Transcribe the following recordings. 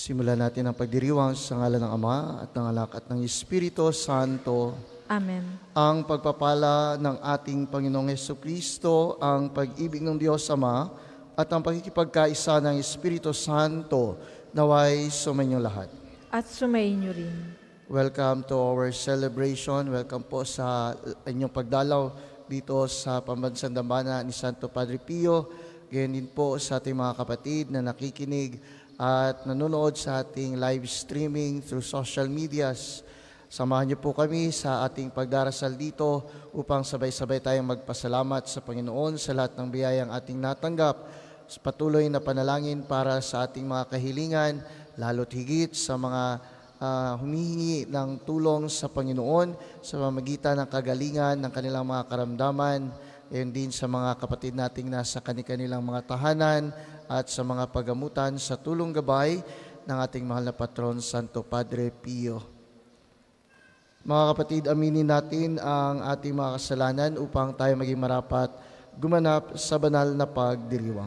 Simulan natin ang pagdiriwang sa ngalan ng Ama at ng Anak at ng Espiritu Santo. Amen. Ang pagpapala ng ating Panginoong Hesukristo, ang pag-ibig ng Diyos Ama, at ang pagkikipagkaisa ng Espiritu Santo naway sumainyo lahat. At sumainyo rin. Welcome to our celebration. Welcome po sa inyong pagdalaw dito sa Pambansang Dambana ni Santo Padre Pio. Ganyan din po sa ating mga kapatid na nakikinig at nanonood sa ating live streaming through social medias. Samahan niyo po kami sa ating pagdarasal dito upang sabay-sabay tayong magpasalamat sa Panginoon sa lahat ng biyayang ating natanggap. Patuloy na panalangin para sa ating mga kahilingan, lalo't higit sa mga humihingi ng tulong sa Panginoon sa pamamagitan ng kagalingan ng kanilang mga karamdaman, gayon din sa mga kapatid nating nasa kanilang mga tahanan at sa mga pagamutan sa tulong gabay ng ating mahal na patron, Santo Padre Pio. Mga kapatid, aminin natin ang ating mga kasalanan upang tayo maging marapat gumanap sa banal na pagdiriwang.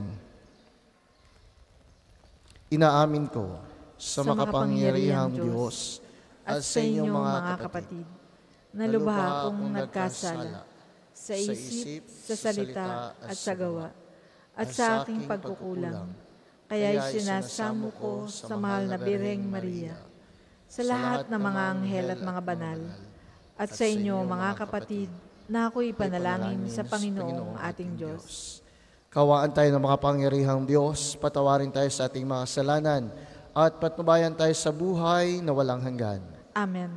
Inaamin ko sa makapangyarihang Diyos at sa inyong mga kapatid na lubha akong nagkasala sa isip, sa salita at sa gawa, at sa aking pagkukulang. Kaya sinasamo ko sa mahal na Birheng Maria, sa lahat ng mga anghel at mga banal, at sa inyo mga kapatid, na ako'y panalangin sa Panginoong ating Diyos. Kawaan tayo ng makapangyarihang Diyos, patawarin tayo sa ating mga kasalanan, at patnubayan tayo sa buhay na walang hanggan. Amen.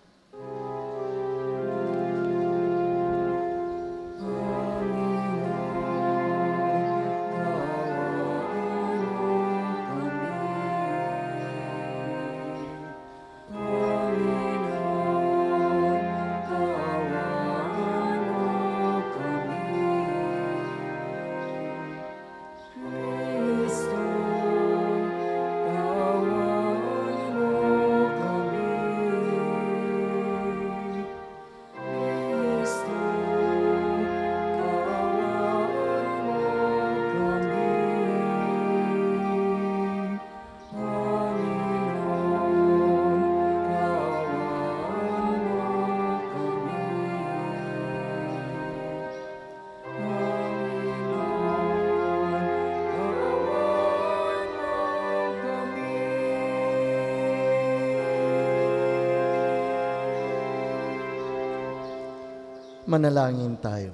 Manalangin tayo.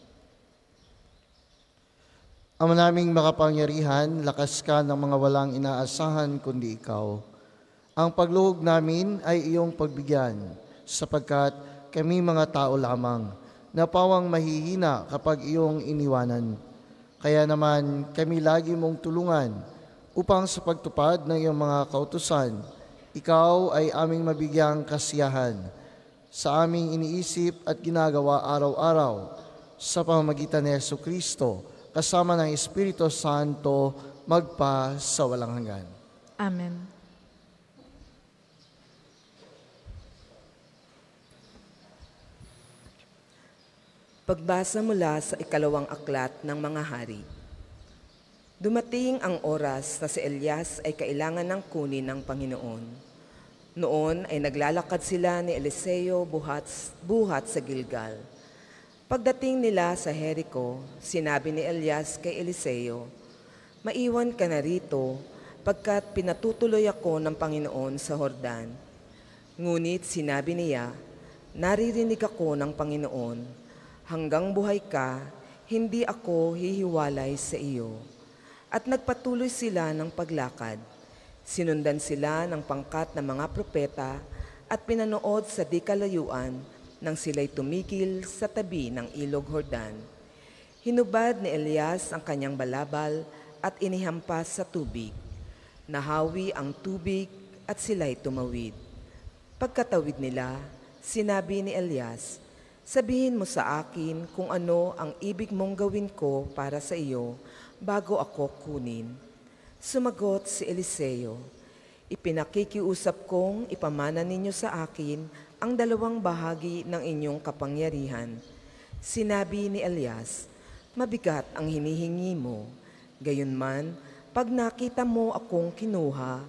Ama naming makapangyarihan, lakas ka ng mga walang inaasahan kundi ikaw. Ang pagluhog namin ay iyong pagbigyan, sapagkat kami mga tao lamang, na pawang mahihina kapag iyong iniwanan. Kaya naman kami lagi mong tulungan upang sa pagtupad ng iyong mga kautusan, ikaw ay aming mabigyang kasiyahan sa aming iniisip at ginagawa araw-araw sa pamamagitan ni Jesucristo, kasama ng Espiritu Santo, magpa sa walang hanggan. Amen. Pagbasa mula sa ikalawang aklat ng mga hari. Dumating ang oras na si Elias ay kailangan ng kunin ng Panginoon. Noon ay naglalakad sila ni Eliseo buhat sa Gilgal. Pagdating nila sa Jericho, sinabi ni Elias kay Eliseo, "Maiwan ka na rito, pagkat pinatutuloy ako ng Panginoon sa Jordan." Ngunit sinabi niya, "Naririnig ako ng Panginoon, hanggang buhay ka, hindi ako hihiwalay sa iyo." At nagpatuloy sila ng paglakad. Sinundan sila ng pangkat ng mga propeta at pinanood sa di kalayuan nang sila'y tumigil sa tabi ng ilog Jordan. Hinubad ni Elias ang kanyang balabal at inihampas sa tubig. Nahawi ang tubig at sila'y tumawid. Pagkatawid nila, sinabi ni Elias, "Sabihin mo sa akin kung ano ang ibig mong gawin ko para sa iyo bago ako kunin." Sumagot si Eliseo, "Ipinakikiusap kong ipamana ninyo sa akin ang 2 bahagi ng inyong kapangyarihan." Sinabi ni Elias, "Mabigat ang hinihingi mo. Gayunman, pag nakita mo akong kinuha,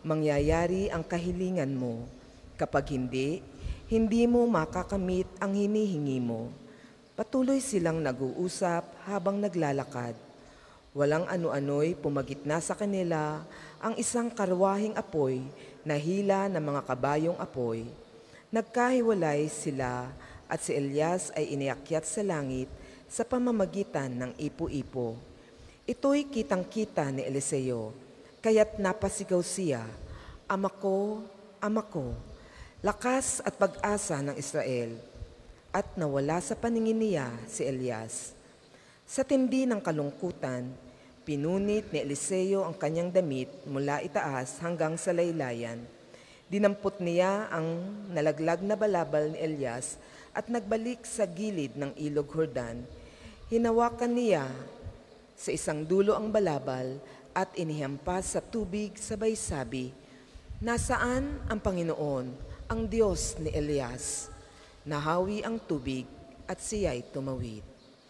mangyayari ang kahilingan mo. Kapag hindi, hindi mo makakamit ang hinihingi mo. Patuloy silang nag-uusap habang naglalakad. Walang ano-ano'y pumagitna sa kanila ang isang karwaheng apoy na hila ng mga kabayong apoy. Nagkahiwalay sila at si Elias ay iniakyat sa langit sa pamamagitan ng ipo-ipo. Ito'y kitang-kita ni Eliseo, kaya't napasigaw siya, Ama ko, lakas at pag-asa ng Israel. At nawala sa paningin niya si Elias. Sa tindi ng kalungkutan, pinunit ni Eliseo ang kanyang damit mula itaas hanggang sa laylayan. Dinampot niya ang nalaglag na balabal ni Elias at nagbalik sa gilid ng ilog Jordan. Hinawakan niya sa isang dulo ang balabal at inihampas sa tubig sabay sabi, Nasaan ang Panginoon, ang Diyos ni Elias? Nahawi ang tubig at siya'y tumawid.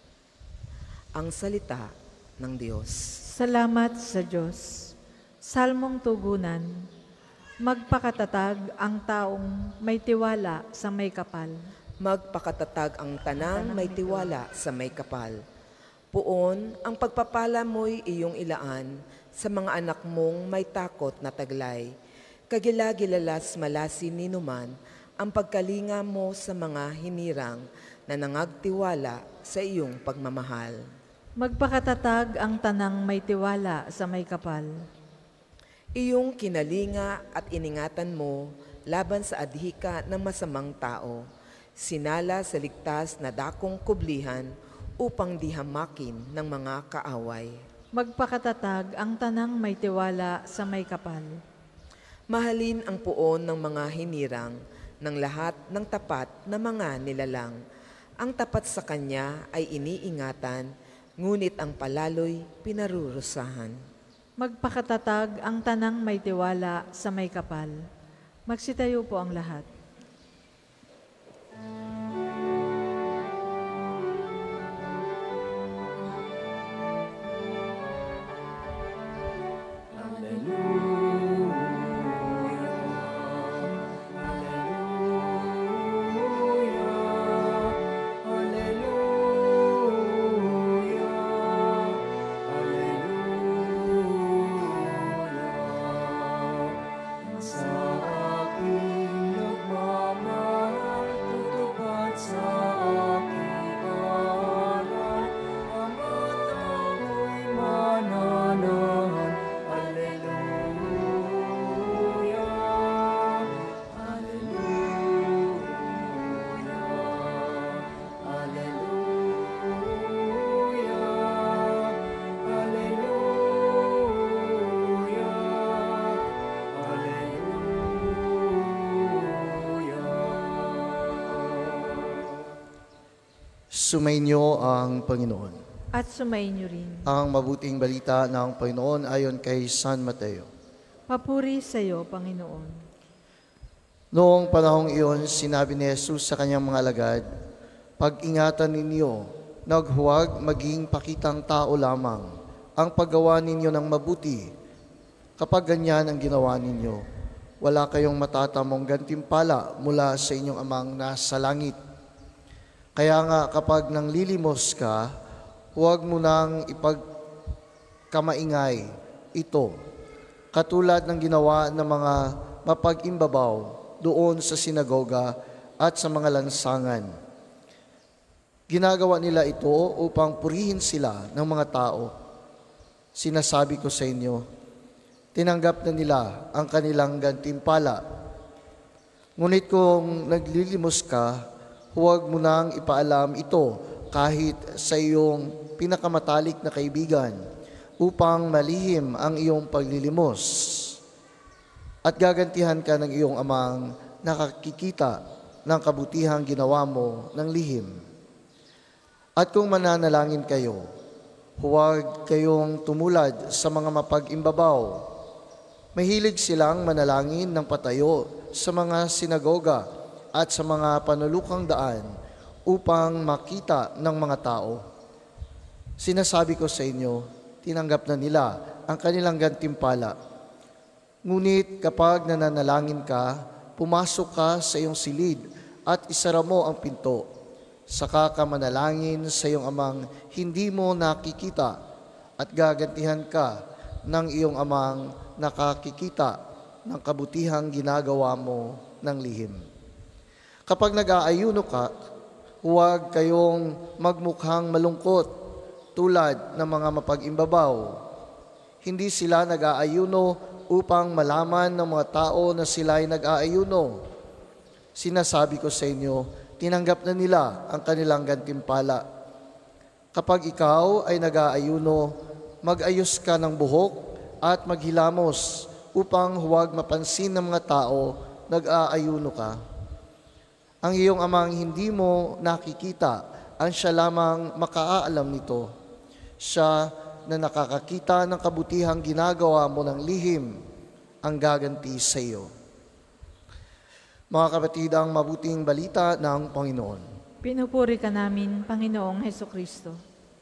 Ang salita ng Diyos. Salamat sa Diyos. Salmong tugunan. Magpakatatag ang taong may tiwala sa may kapal. Magpakatatag ang tanang may tiwala sa may kapal. Puon, ang pagpapala mo'y iyong ilaan sa mga anak mong may takot na taglay. Kagila-gilalas malasin ni numan ang pagkalinga mo sa mga hinirang na nangagtiwala sa iyong pagmamahal. Magpakatatag ang tanang may tiwala sa may kapal. Iyong kinalinga at iningatan mo laban sa adhika ng masamang tao. Sinala sa ligtas na dakong kublihan upang dihamakin ng mga kaaway. Magpakatatag ang tanang may tiwala sa may kapal. Mahalin ang puon ng mga hinirang ng lahat ng tapat na mga nilalang. Ang tapat sa kanya ay iniingatan, ngunit ang palaloy pinarurusahan. Magpakatatag ang tanang may tiwala sa may kapal. Magsitayo po ang lahat. Sumainyo ang Panginoon. At sumainyo rin. Ang mabuting balita ng Panginoon ayon kay San Mateo. Papuri sa iyo, Panginoon. Noong panahong iyon, sinabi ni Jesus sa kanyang mga alagad, Pag-ingatan ninyo, naghuwag maging pakitang tao lamang ang paggawa ninyo ng mabuti. Kapag ganyan ang ginawa ninyo, wala kayong matatamong gantimpala mula sa inyong amang nasa langit. Kaya nga kapag nanglilimos ka, huwag mo nang ipagkamaingay ito, katulad ng ginawa ng mga mapag-imbabaw doon sa sinagoga at sa mga lansangan. Ginagawa nila ito upang purihin sila ng mga tao. Sinasabi ko sa inyo, tinanggap na nila ang kanilang gantimpala. Ngunit kung naglilimos ka, huwag mo nang ipaalam ito kahit sa iyong pinakamatalik na kaibigan upang malihim ang iyong paglilimos. At gagantihan ka ng iyong amang nakakikita ng kabutihang ginawa mo ng lihim. At kung mananalangin kayo, huwag kayong tumulad sa mga mapag-imbabaw. Mahilig silang manalangin ng patayo sa mga sinagoga at sa mga panulukang daan upang makita ng mga tao. Sinasabi ko sa inyo, tinanggap na nila ang kanilang gantimpala. Ngunit kapag nananalangin ka, pumasok ka sa iyong silid at isara mo ang pinto. Saka ka manalangin sa iyong amang hindi mo nakikita at gagantihan ka ng iyong amang nakakikita ng kabutihang ginagawa mo ng lihim. Kapag nag-aayuno ka, huwag kayong magmukhang malungkot tulad ng mga mapag-imbabaw. Hindi sila nag-aayuno upang malaman ng mga tao na sila ay nag-aayuno. Sinasabi ko sa inyo, tinanggap na nila ang kanilang gantimpala. Kapag ikaw ay nag-aayuno, mag-ayos ka ng buhok at maghilamos upang huwag mapansin ng mga tao nag-aayuno ka. Ang iyong amang hindi mo nakikita, ang siya lamang makaalam nito. Siya na nakakakita ng kabutihang ginagawa mo ng lihim, ang gaganti sa iyo. Mga kapatid, ang mabuting balita ng Panginoon. Pinupuri ka namin, Panginoong Hesukristo.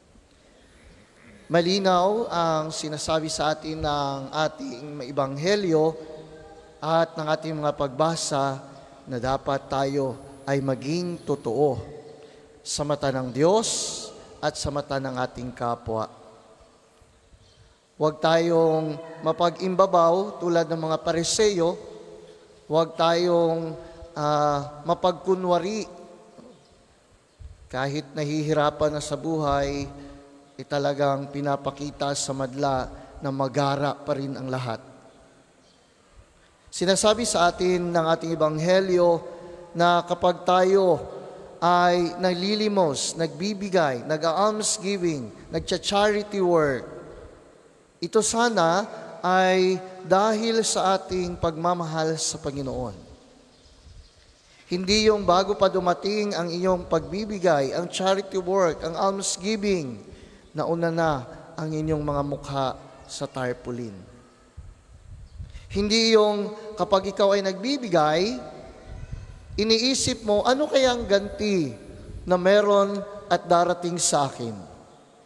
Malinaw ang sinasabi sa atin ng ating ebanghelyo at ng ating mga pagbasa na dapat tayo ay maging totoo sa mata ng Diyos at sa mata ng ating kapwa. Huwag tayong mapag-imbabaw tulad ng mga Pariseo. Huwag tayong mapagkunwari. Kahit nahihirapan na sa buhay, talagang pinapakita sa madla na magara pa rin ang lahat. Sinasabi sa atin ng ating ebanghelyo na kapag tayo ay naglilimos, nagbibigay, nag-almsgiving, nagcha-charity work, ito sana ay dahil sa ating pagmamahal sa Panginoon. Hindi yung bago pa dumating ang iyong pagbibigay, ang charity work, ang almsgiving, nauna na ang inyong mga mukha sa tarpaulin. Hindi yung kapag ikaw ay nagbibigay, iniisip mo, ano kayang ganti na meron at darating sa akin?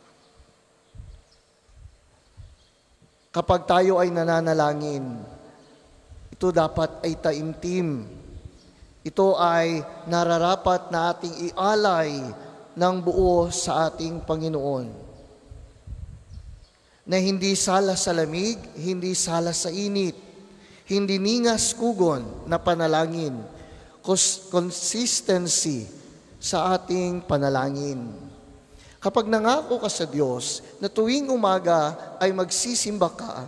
Kapag tayo ay nananalangin, ito dapat ay taimtim. Ito ay nararapat na ating ialay ng buo sa ating Panginoon. Na hindi sala sa lamig, hindi sala sa init, hindi ningas kugon na panalangin, consistency sa ating panalangin. Kapag nangako ka sa Diyos na tuwing umaga ay magsisimba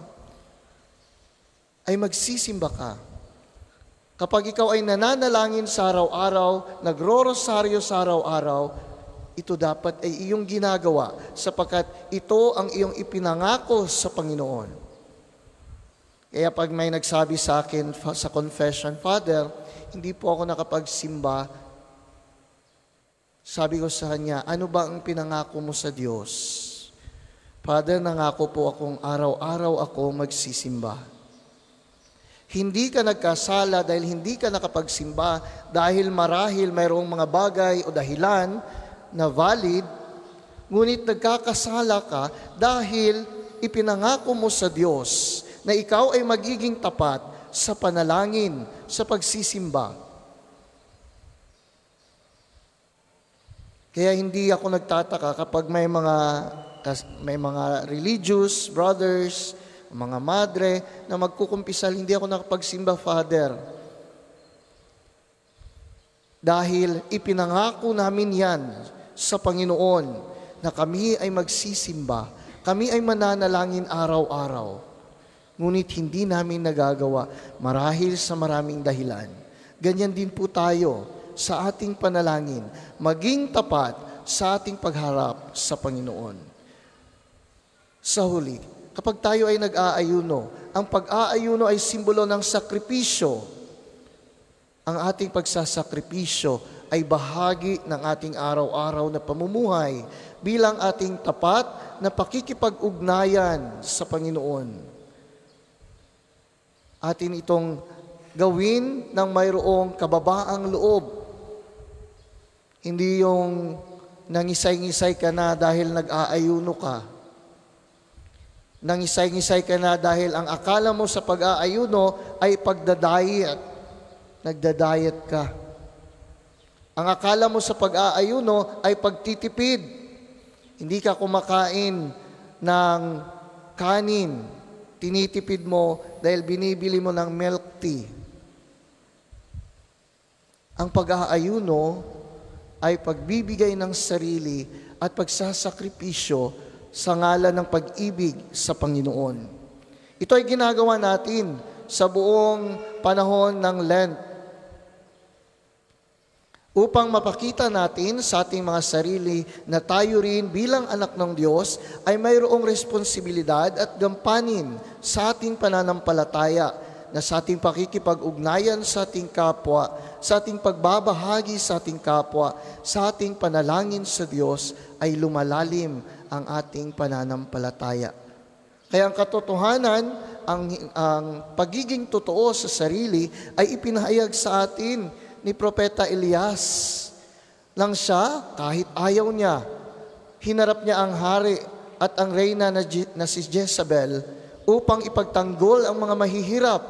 ka. Kapag ikaw ay nananalangin sa araw-araw, nagro-rosaryo sa araw-araw, ito dapat ay iyong ginagawa sapagkat ito ang iyong ipinangako sa Panginoon. Kaya pag may nagsabi sa akin sa confession, Father, hindi po ako nakapagsimba, sabi ko sa kanya, ano ba ang pinangako mo sa Diyos? Father, nangako po akong araw-araw ako magsisimba. Hindi ka nagkasala dahil hindi ka nakapagsimba dahil marahil mayroong mga bagay o dahilan na valid, ngunit nagkakasala ka dahil ipinangako mo sa Diyos na ikaw ay magiging tapat sa panalangin, sa pagsisimba. Kaya hindi ako nagtataka kapag may mga religious brothers, mga madre na magkukumpisal, hindi ako nakapagsimba, Father. Dahil ipinangako namin yan sa Panginoon na kami ay magsisimba, kami ay mananalangin araw-araw. Ngunit hindi namin nagagawa marahil sa maraming dahilan. Ganyan din po tayo sa ating panalangin, maging tapat sa ating pagharap sa Panginoon. Sa huli, kapag tayo ay nag-aayuno, ang pag-aayuno ay simbolo ng sakripisyo. Ang ating pagsasakripisyo ay bahagi ng ating araw-araw na pamumuhay bilang ating tapat na pakikipag-ugnayan sa Panginoon. Atin itong gawin ng mayroong kababaang loob. Hindi yung nangisay-ngisay ka na dahil nag-aayuno ka. Nangisay-ngisay ka na dahil ang akala mo sa pag-aayuno ay pagdadayet. Nagdadayet ka. Ang akala mo sa pag-aayuno ay pagtitipid. Hindi ka kumakain ng kanin. Tinitipid mo dahil binibili mo ng milk tea. Ang pag-aayuno ay pagbibigay ng sarili at pagsasakripisyo sa ngalan ng pag-ibig sa Panginoon. Ito ay ginagawa natin sa buong panahon ng Lent upang mapakita natin sa ating mga sarili na tayo rin bilang anak ng Diyos ay mayroong responsibilidad at gampanin sa ating pananampalataya na sa ating pakikipag-ugnayan sa ating kapwa, sa ating pagbabahagi sa ating kapwa, sa ating panalangin sa Diyos ay lumalalim ang ating pananampalataya. Kaya ang katotohanan, ang pagiging totoo sa sarili ay ipinahayag sa atin ni Propeta Elias. Lang siya, kahit ayaw niya, hinarap niya ang hari at ang reyna na si Jezebel upang ipagtanggol ang mga mahihirap.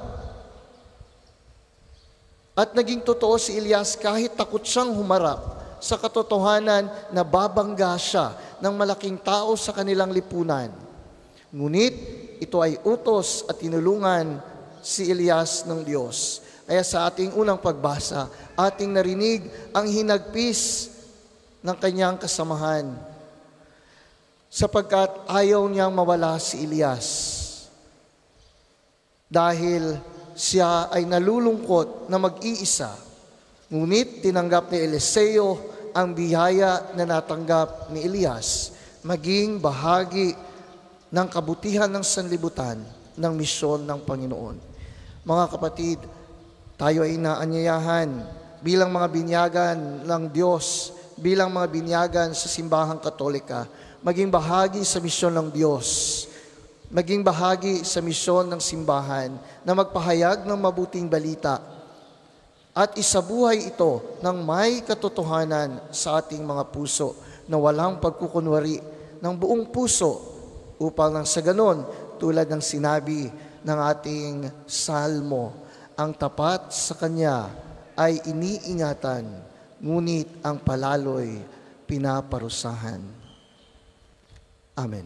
At naging totoo si Elias kahit takot siyang humarap sa katotohanan na babangga siya ng malaking tao sa kanilang lipunan. Ngunit ito ay utos at tinulungan si Elias ng Diyos. Kaya sa ating unang pagbasa, ating narinig ang hinagpis ng kanyang kasamahan sapagkat ayaw niyang mawala si Elias. Dahil siya ay nalulungkot na mag-iisa. Ngunit tinanggap ni Eliseo ang biyaya na natanggap ni Elias, maging bahagi ng kabutihan ng sanlibutan ng misyon ng Panginoon. Mga kapatid, tayo ay inaanyayahan bilang mga binyagan ng Diyos, bilang mga binyagan sa simbahang Katolika, maging bahagi sa misyon ng Diyos, maging bahagi sa misyon ng simbahan na magpahayag ng mabuting balita at isabuhay ito ng may katotohanan sa ating mga puso na walang pagkukunwari ng buong puso upang nang sa ganon, tulad ng sinabi ng ating salmo, ang tapat sa Kanya ay iniingatan, ngunit ang palaloy pinaparusahan. Amen.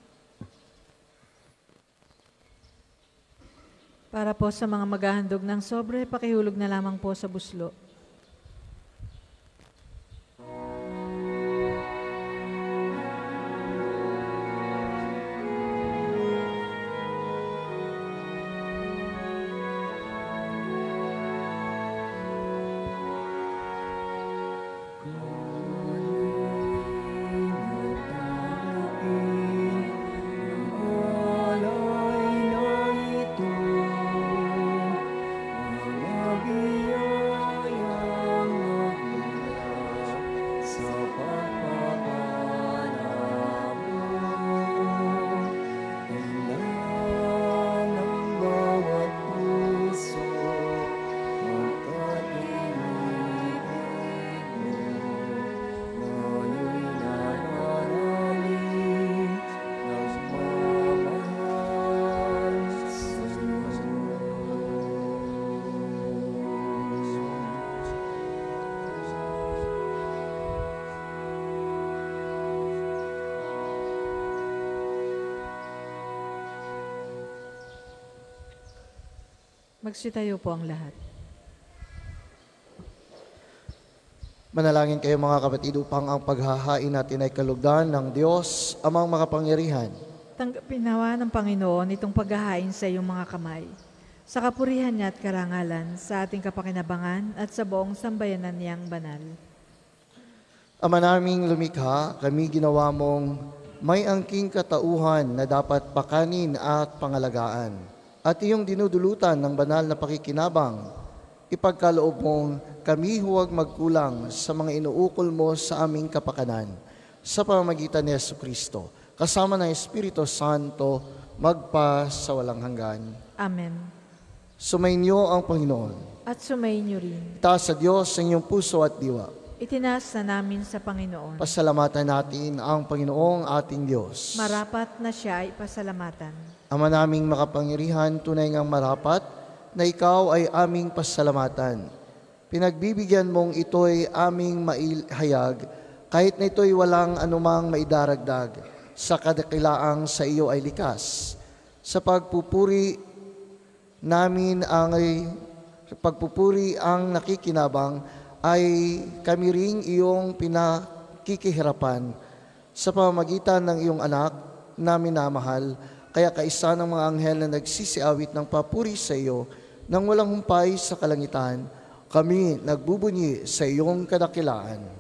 Para po sa mga maghahandog ng sobre, pakihulog na lamang po sa buslo. Magsitayo po ang lahat. Manalangin kayo mga kapatid upang ang paghahain natin ay kalugdan ng Diyos, Amang makapangyarihan. Tanggapin nawa ng Panginoon itong paghahain sa iyong mga kamay, sa kapurihan niya at karangalan, sa ating kapakinabangan at sa buong sambayanan niyang banal. Ama naming lumikha, kami ginawa mong may angking katauhan na dapat pakanin at pangalagaan. At iyong dinudulutan ng banal na pakikinabang, ipagkaloob mong kami huwag magkulang sa mga inuukol mo sa aming kapakanan, sa pamamagitan ni Jesucristo, kasama ng Espiritu Santo, magpa sa walang hanggan. Amen. Sumainyo ang Panginoon. At sumainyo rin. Itaas sa Diyos sa inyong puso at diwa. itinaas na namin sa Panginoon. Pasalamatan natin ang Panginoong ating Diyos. Marapat na siya ay pasalamatan. Ama naming makapangyarihan, tunay ngang marapat na ikaw ay aming pasalamatan. Pinagbibigyan mong ito'y aming maihayag, kahit na ito'y walang anumang maidaragdag, sa kadakilaang sa iyo ay likas. Sa pagpupuri ang nakikinabang, ay kami ring iyong pinakikihirapan sa pamamagitan ng iyong anak na minamahal. Kaya kaisa ng mga anghel na nagsisiawit ng papuri sa iyo nang walang humpay sa kalangitan, kami nagbubunyi sa iyong kadakilaan.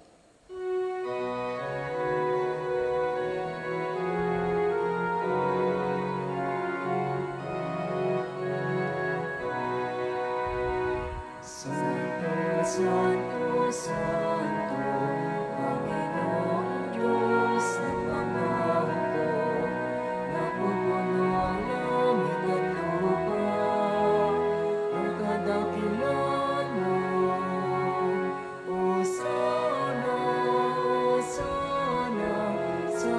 Santo, Santo, Panginoong Diyos ng mga hukbo, napupuno ang langit at lupa, ang kadakilaan mo. Hosana, Hosana, sa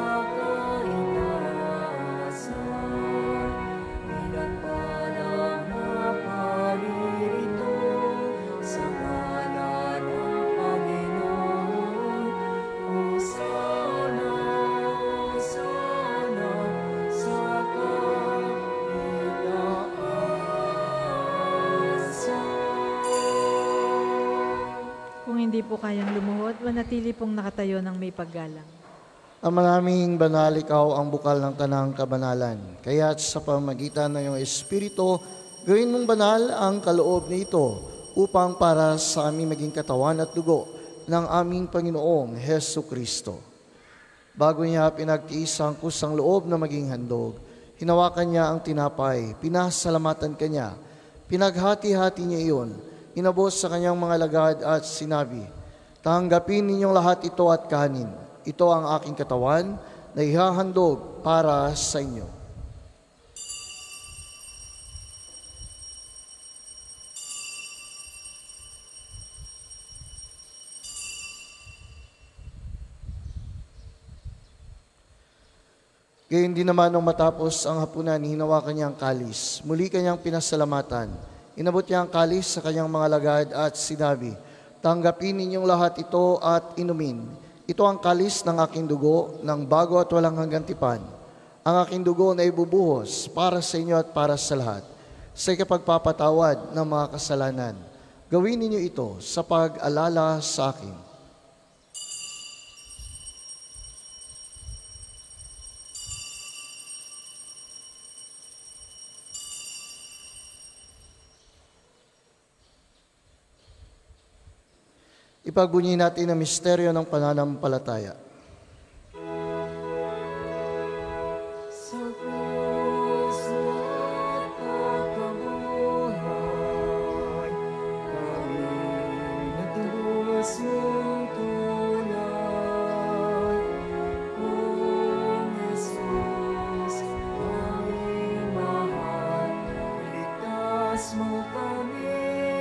kaitaasan, pinagpalang na paririto sa ngalan ng Panginoon. Hosana, Hosana, sa kaitaasan. Kung hindi po kayang lumuhod, manatili pong nakatayo ng may paggalang. Ama naming banal, ikaw ang bukal ng tanang kabanalan. Kaya't sa pamamagitan ng iyong Espiritu, gawin mong banal ang kaloob nito upang para sa aming maging katawan at dugo ng aming Panginoong Hesu Kristo. Bago niya pinagtiis ang kusang loob na maging handog, hinawakan niya ang tinapay, pinasalamatan kanya, pinaghati-hati niya iyon, inabos sa kanyang mga lagad at sinabi, "Tanggapin ninyong lahat ito at kanin. Ito ang aking katawan na ihahandog para sa inyo." Gayon din naman nung matapos ang hapunan, hinawakan niya ang kalis. Muli kanyang pinasalamatan. Inabot niya ang kalis sa kanyang mga lagad at sinabi, "Tanggapin ninyong lahat ito at inumin. Ito ang kalis ng aking dugo, ng bago at walang hanggang tipan. Ang aking dugo na ibubuhos para sa inyo at para sa lahat, sa ikapagpapatawad ng mga kasalanan. Gawin ninyo ito sa pag-alala sa akin." Ipagbunyi natin ang misteryo ng pananampalataya. Sa krus at pagkabuhay, kami natubos mong tunay. O Jesus, aming mahal, iligtas mo kami.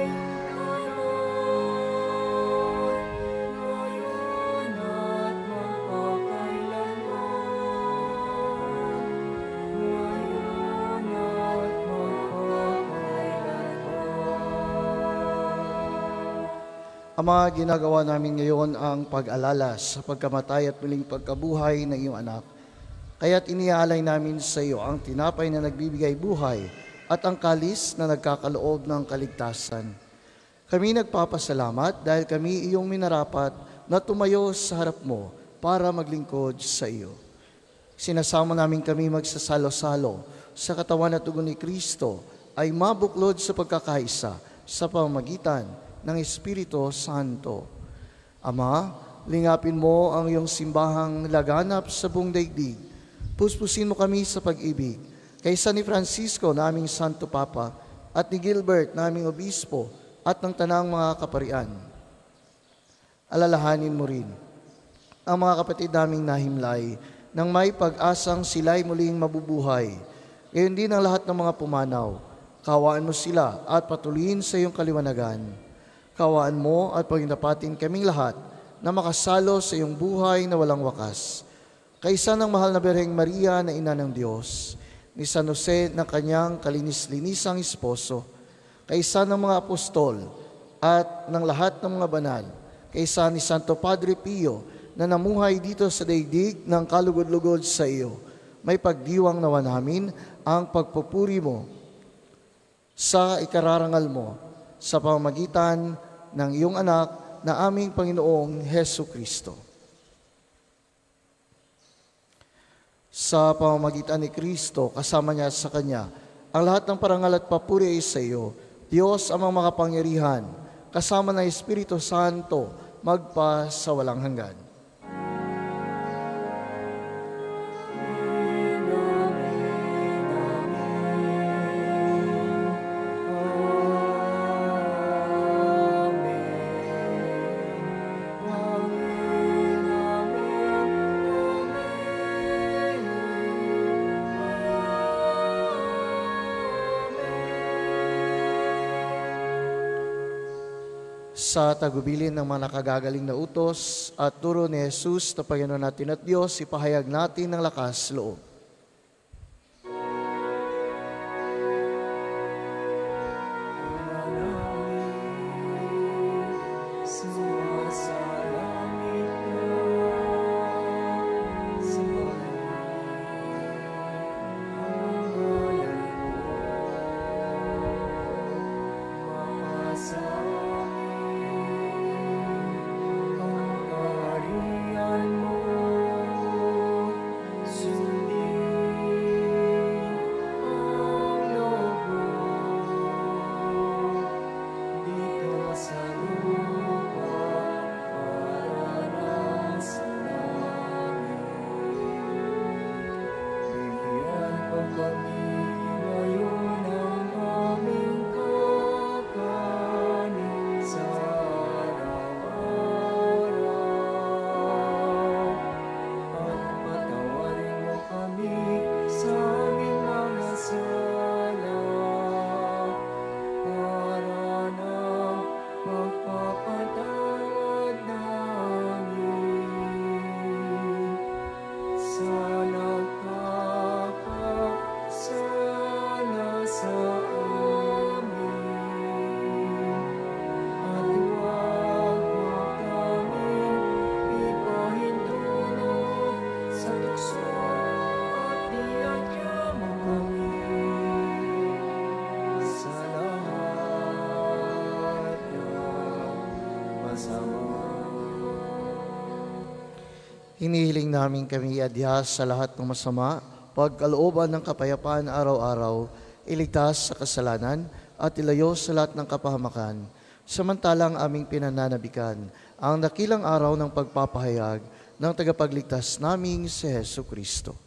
Ang mga ginagawa namin ngayon ang pag-alala sa pagkamatay at muling pagkabuhay ng iyong anak. Kaya't iniaalay namin sa iyo ang tinapay na nagbibigay buhay at ang kalis na nagkakaloob ng kaligtasan. Kami nagpapasalamat dahil kami iyong minarapat na tumayo sa harap mo para maglingkod sa iyo. Sinasama namin kami magsasalo-salo sa katawan at dugo ni Kristo ay mabuklod sa pagkakaisa sa pamamagitan ng Espiritu Santo. Ama, lingapin mo ang iyong simbahang laganap sa buong daigdig. Puspusin mo kami sa pag-ibig. Kaysa ni Francisco, naming Santo Papa, at ni Gilbert, naming Obispo, at ng tanang mga kaparian. Alalahanin mo rin ang mga kapatid naming nahimlay nang may pag-asang sila'y muling mabubuhay. Gayon din ang lahat ng mga pumanaw. Kawaan mo sila at patuloyin sa iyong kaliwanagan. Kawaan mo at pagdapatin kaming lahat na makasalo sa iyong buhay na walang wakas. Kaisa ng mahal na Birheng Maria na Ina ng Diyos, ni San Jose na kanyang kalinis-linisang esposo, kaisa ng mga apostol at ng lahat ng mga banal, kaisa ni Santo Padre Pio na namuhay dito sa daigdig ng kalugod-lugod sa iyo, may pagdiwang nawa namin ang pagpupuri mo sa ikararangal mo sa pamamagitan ng iyong anak na aming Panginoong Hesu Kristo. Sa pamamagitan ni Kristo, kasama niya sa Kanya, ang lahat ng parangal at papuri ay sa iyo, Diyos amang makapangyarihan, kasama ng Espiritu Santo, magpa sa walang hanggan. Sa tagubilin ng mga nakagagaling na utos at turo ni Jesus na Panginoon natin at Diyos, ipahayag natin ng lakas loob. Hinihiling namin kami iadya sa lahat ng masama, pagkalooban ng kapayapaan araw-araw, iligtas sa kasalanan at ilayo sa lahat ng kapahamakan. Samantalang aming pinananabikan ang dakilang araw ng pagpapahayag ng tagapagligtas naming si Hesu Kristo.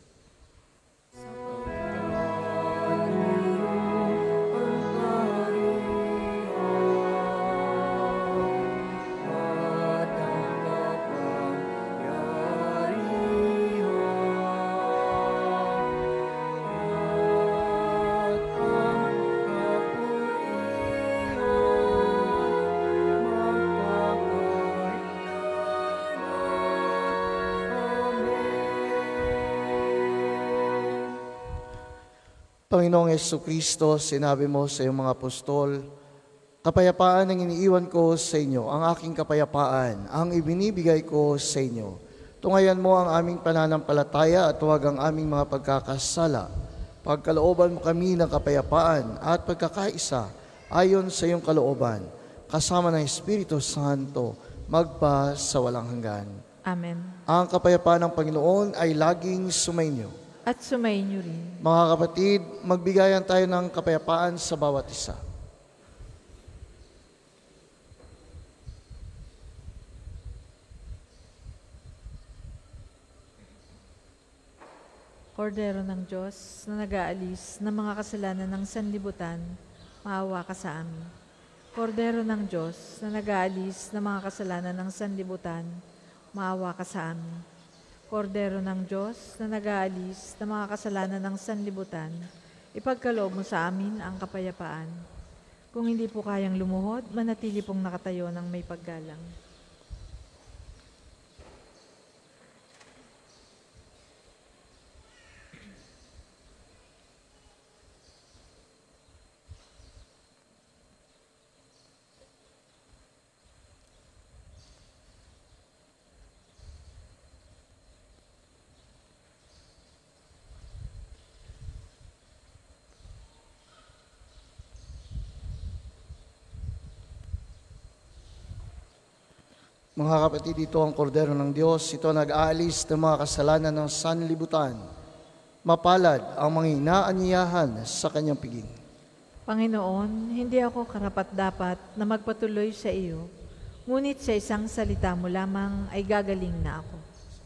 Panginoong Hesu Kristo, sinabi mo sa iyong mga apostol, kapayapaan ang iniiwan ko sa inyo, ang aking kapayapaan, ang ibinibigay ko sa inyo. Tungayan mo ang aming pananampalataya at huwag ang aming mga pagkakasala. Pagkalooban mo kami ng kapayapaan at pagkakaisa ayon sa iyong kalooban, kasama ng Espiritu Santo, magpa sa walang hanggan. Amen. Ang kapayapaan ng Panginoon ay laging sumainyo. At sumainyo rin. Mga kapatid, magbigayan tayo ng kapayapaan sa bawat isa. Kordero ng Diyos na nag-aalis ng mga kasalanan ng sanlibutan, maawa ka sa amin. Kordero ng Diyos na nag-aalis ng mga kasalanan ng sanlibutan, maawa ka sa amin. Kordero ng Diyos na nag-aalis ng mga kasalanan ng sanlibutan, ipagkaloob mo sa amin ang kapayapaan. Kung hindi po kayang lumuhod, manatili pong nakatayo ng may paggalang. Mga kapatid, ito ang kordero ng Diyos. Ito nag-aalis ng mga kasalanan ng sanlibutan. Mapalad ang mga inaanyayahan sa kanyang piging. Panginoon, hindi ako karapat-dapat na magpatuloy sa iyo, ngunit sa isang salita mo lamang ay gagaling na ako.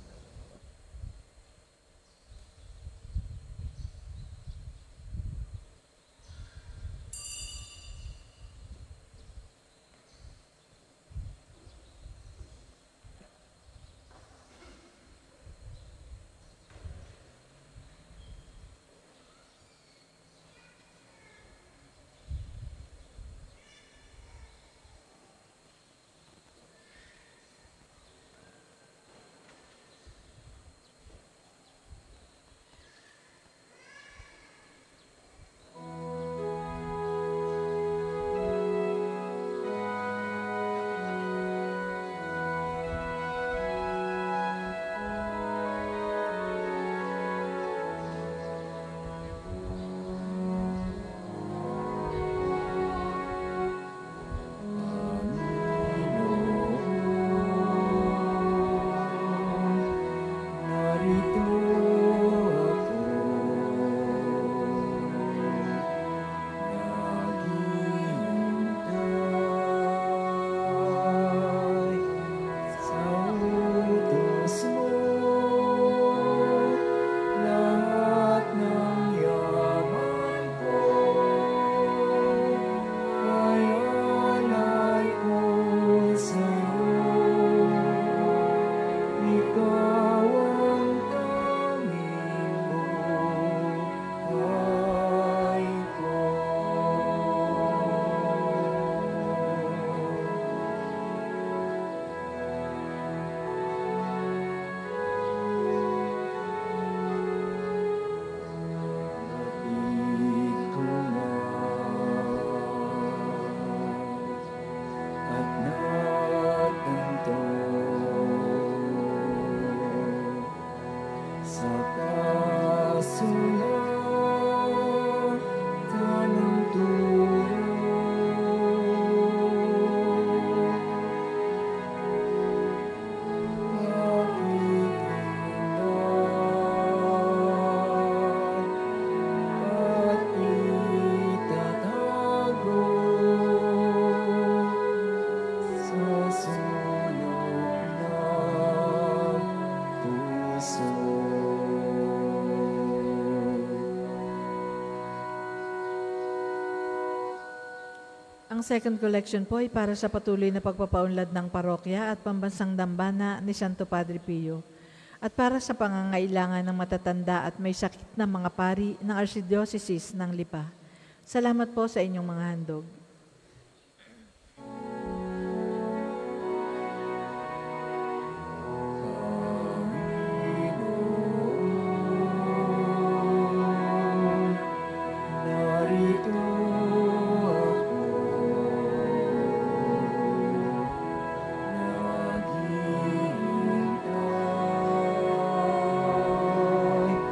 Ang second collection po ay para sa patuloy na pagpapaunlad ng parokya at pambansang dambana ni Santo Padre Pio at para sa pangangailangan ng matatanda at may sakit na mga pari ng Archdiocese ng Lipa. Salamat po sa inyong mga handog.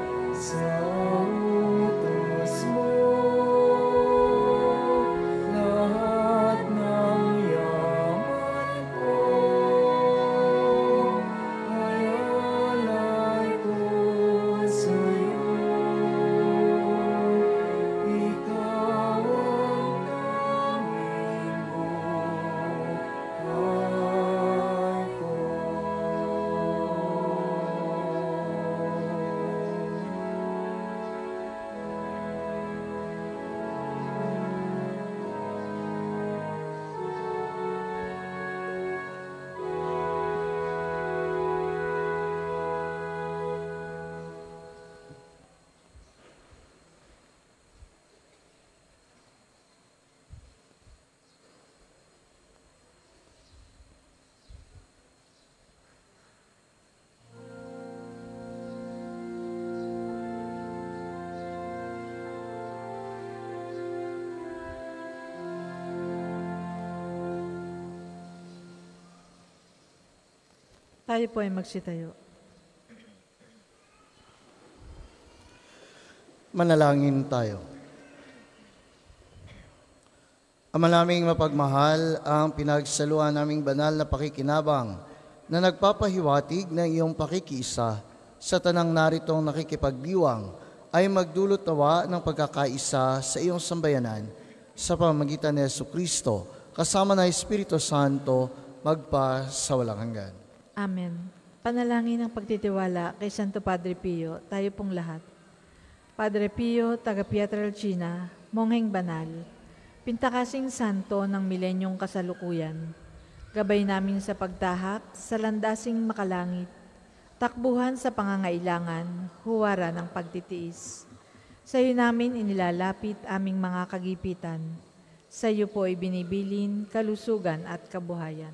Sa utos mo Tayo po ay magsitayo. Manalangin tayo. Ama naming mapagmahal, ang pinagsaluhan naming banal na pakikinabang na nagpapahiwatig ng iyong pakikiisa sa tanang naritong nakikipagdiwang ay magdulot nawa ng pagkakaisa sa iyong sambayanan sa pamamagitan ni Jesucristo kasama ng Espiritu Santo magpa sa walang hanggan. Amen. Panalangin ng pagtitiwala kay Santo Padre Pio, tayo pong lahat. Padre Pio, taga Pietrelcina, Mongheng Banal, pintakasing santo ng milenyong kasalukuyan, gabay namin sa pagtahak sa landasing makalangit, takbuhan sa pangangailangan, huwara ng pagtitiis. Sa iyo namin inilalapit aming mga kagipitan. Sa iyo po ay binibilin, kalusugan at kabuhayan.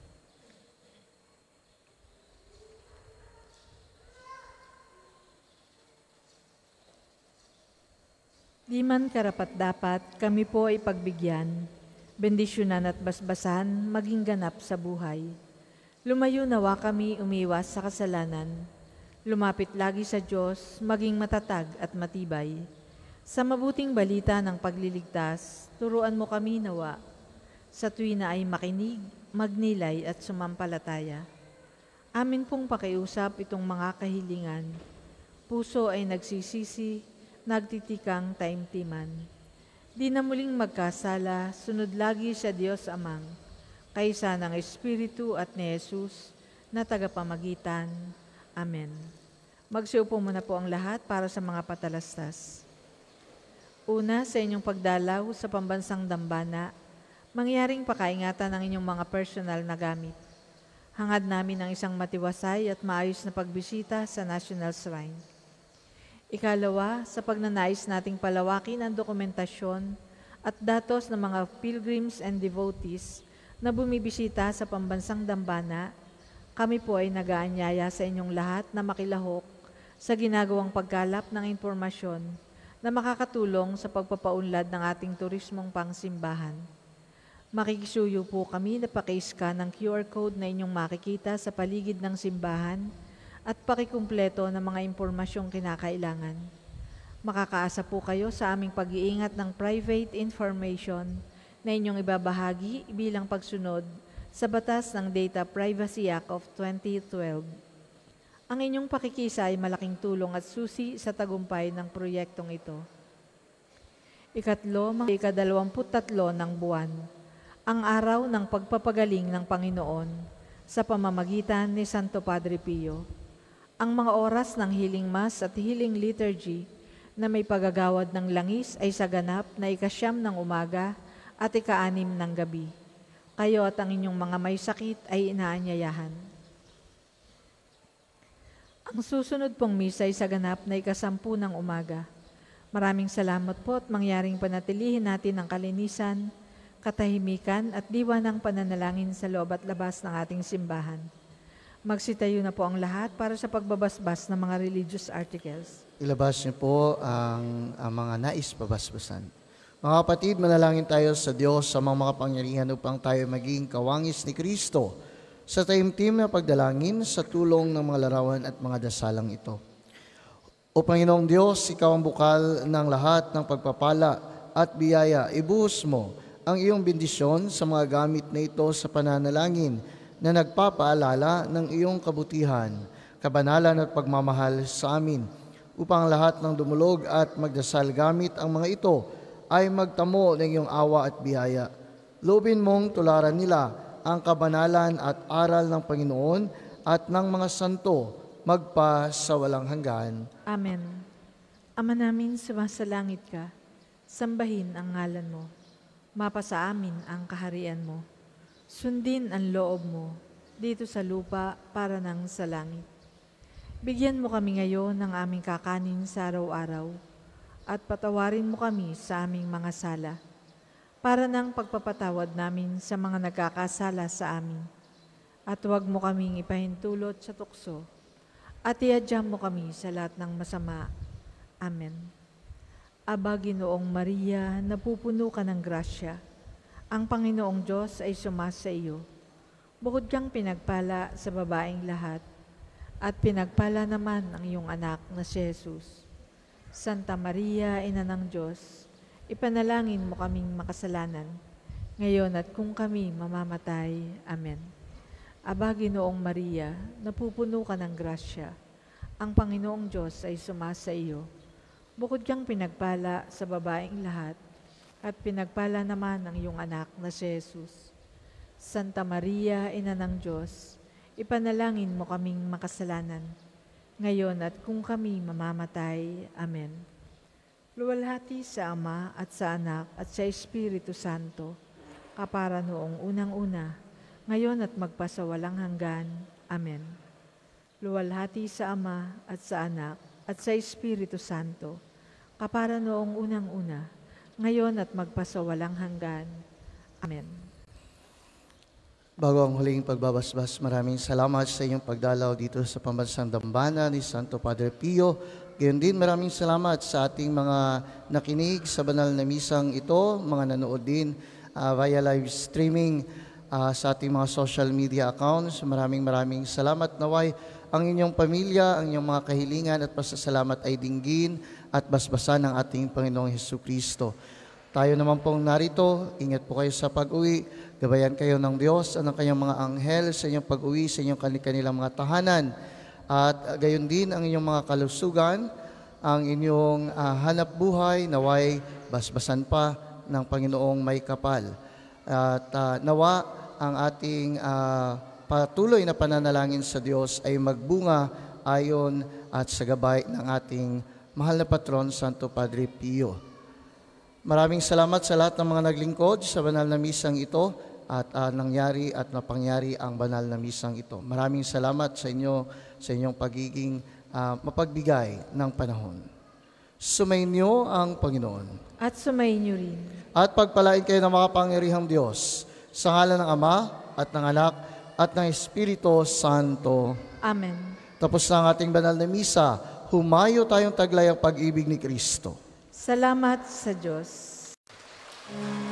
Di man karapat-dapat, kami po ay pagbigyan, bendisyonan at basbasan, maging ganap sa buhay. Lumayo nawa kami umiwas sa kasalanan, lumapit lagi sa Diyos, maging matatag at matibay. Sa mabuting balita ng pagliligtas, turuan mo kami nawa. Sa tuwi na ay makinig, magnilay at sumampalataya. Amin pong pakiusap itong mga kahilingan. Puso ay nagsisisi, nagtitikang taimtiman. Di na muling magkasala, sunod lagi sa Diyos Amang, kaysa ng Espiritu at ni Jesus na tagapamagitan. Amen. Magsiupo muna po ang lahat para sa mga patalastas. Una, sa inyong pagdalaw sa pambansang dambana, mangyaring pakaingatan ng inyong mga personal na gamit. Hangad namin ang isang matiwasay at maayos na pagbisita sa National Shrine. Ikalawa, sa pagnanais nating palawakin ang dokumentasyon at datos ng mga pilgrims and devotees na bumibisita sa pambansang dambana, kami po ay nag-aanyaya sa inyong lahat na makilahok sa ginagawang pagkalap ng impormasyon na makakatulong sa pagpapaunlad ng ating turismong pangsimbahan. Makikisuyo po kami na paki-scan ng QR code na inyong makikita sa paligid ng simbahan at pakikumpleto ng mga impormasyong kinakailangan. Makakaasa po kayo sa aming pag-iingat ng private information na inyong ibabahagi bilang pagsunod sa batas ng Data Privacy Act of 2012. Ang inyong pakikisa ay malaking tulong at susi sa tagumpay ng proyektong ito. Ikatlo, mga ika-23 ng buwan, ang araw ng pagpapagaling ng Panginoon sa pamamagitan ni Santo Padre Pio. Ang mga oras ng healing mass at healing liturgy na may pagagawad ng langis ay sa ganap na ika-9 ng umaga at ika-6 ng gabi. Kayo at ang inyong mga may sakit ay inaanyayahan. Ang susunod pong misa ay sa ganap na ika-10 ng umaga. Maraming salamat po at mangyaring panatilihin natin ang kalinisan, katahimikan at diwa ng pananalangin sa loob at labas ng ating simbahan. Magsitayo na po ang lahat para sa pagbabasbas ng mga religious articles. Ilabas niyo po ang mga nais pabasbasan. Mga kapatid, manalangin tayo sa Diyos sa mga makapangyarihan upang tayo maging kawangis ni Kristo sa taimtim na pagdalangin sa tulong ng mga larawan at mga dasalang ito. O Panginoong Diyos, Ikaw ang bukal ng lahat ng pagpapala at biyaya. Ibuhos mo ang iyong bendisyon sa mga gamit na ito sa pananalangin na nagpapaalala ng iyong kabutihan, kabanalan at pagmamahal sa amin, upang lahat ng dumulog at magdasal gamit ang mga ito ay magtamo ng iyong awa at biyaya. Loobin mong tularan nila ang kabanalan at aral ng Panginoon at ng mga santo, magpa sa walang hanggan. Amen. Ama namin, sumasalangit ka, sambahin ang ngalan mo, mapasa amin ang kaharian mo. Sundin ang loob mo dito sa lupa para nang sa langit. Bigyan mo kami ngayon ng aming kakanin sa araw-araw at patawarin mo kami sa aming mga sala para nang pagpapatawad namin sa mga nagkakasala sa amin. At huwag mo kaming ipahintulot sa tukso at iadya mo kami sa lahat ng masama. Amen. Aba, Ginoong Maria, napupuno ka ng grasya. Ang Panginoong Diyos ay sumasa iyo. Bukod kang pinagpala sa babaeng lahat, at pinagpala naman ang iyong anak na si Jesus. Santa Maria, Ina ng Diyos, ipanalangin mo kaming makasalanan, ngayon at kung kami mamamatay. Amen. Aba, Ginoong Maria, napupuno ka ng grasya. Ang Panginoong Diyos ay sumasa iyo. Bukod kang pinagpala sa babaeng lahat, at pinagpala naman ang iyong anak na si Jesus. Santa Maria, Ina ng Diyos, ipanalangin mo kaming makasalanan, ngayon at kung kami mamamatay. Amen. Luwalhati sa Ama at sa Anak at sa Espiritu Santo, kapara noong unang-una, ngayon at magpasawalang hanggan. Amen. Luwalhati sa Ama at sa Anak at sa Espiritu Santo, kapara noong unang-una, ngayon at magpasawalang hanggan. Amen. Bago ang huling pagbabasbas, maraming salamat sa inyong pagdalaw dito sa Pambansang Dambana ni Santo Padre Pio. Gayon din maraming salamat sa ating mga nakinig sa banal na misang ito, mga nanood din via live streaming sa ating mga social media accounts. Maraming salamat. Naway ang inyong pamilya, ang inyong mga kahilingan at pasasalamat ay dinggin at basbasan ng ating Panginoong Hesukristo. Tayo naman pong narito, ingat po kayo sa pag-uwi, gabayan kayo ng Diyos at ng kanyang mga anghel sa inyong pag-uwi, sa inyong kanilang mga tahanan. At gayon din ang inyong mga kalusugan, ang inyong hanap buhay, naway basbasan pa ng Panginoong may kapal. At nawa ang ating patuloy na pananalangin sa Diyos ay magbunga ayon at sa gabay ng ating mahal na patron, Santo Padre Pio. Maraming salamat sa lahat ng mga naglingkod sa banal na misang ito at nangyari at napangyari ang banal na misang ito. Maraming salamat sa inyo, sa inyong pagiging mapagbigay ng panahon. Sumainyo ang Panginoon. At sumainyo rin. At pagpalain kayo ng makapangyarihang Diyos, sa ngalan ng Ama at ng Anak at ng Espiritu Santo. Amen. Tapos na ang ating banal na misa, humayo tayong taglay ang pag-ibig ni Kristo. Salamat sa Diyos.